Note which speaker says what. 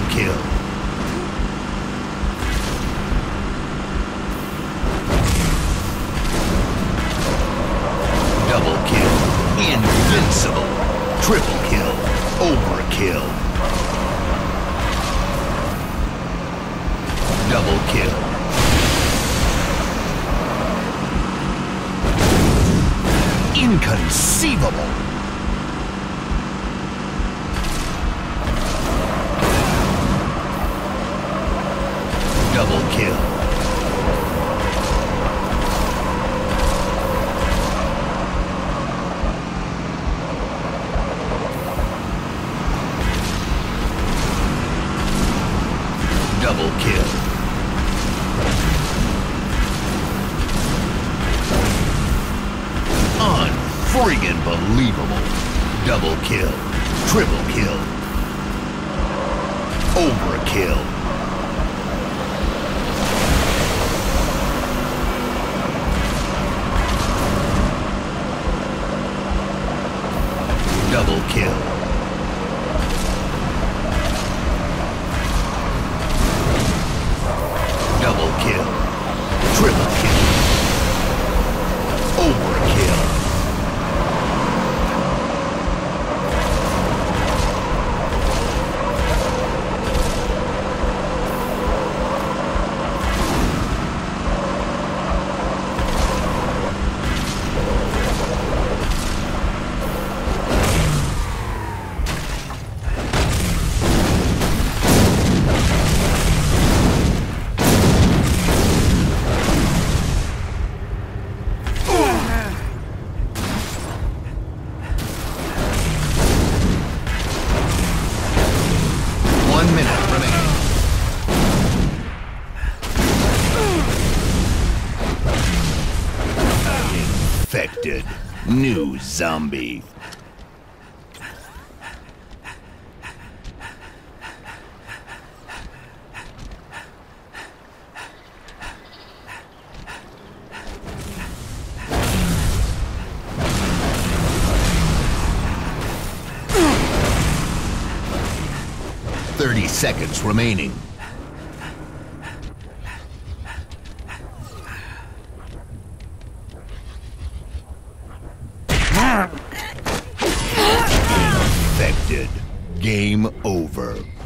Speaker 1: kill. Double kill. Invincible. Triple kill. Overkill. Double kill. Inconceivable. Double kill. Double kill. Unfriggin' believable. Double kill. Triple kill. Overkill. Double kill. Double kill. Triple kill. Overkill. Infected. New zombie. Seconds remaining. Infected. Game over.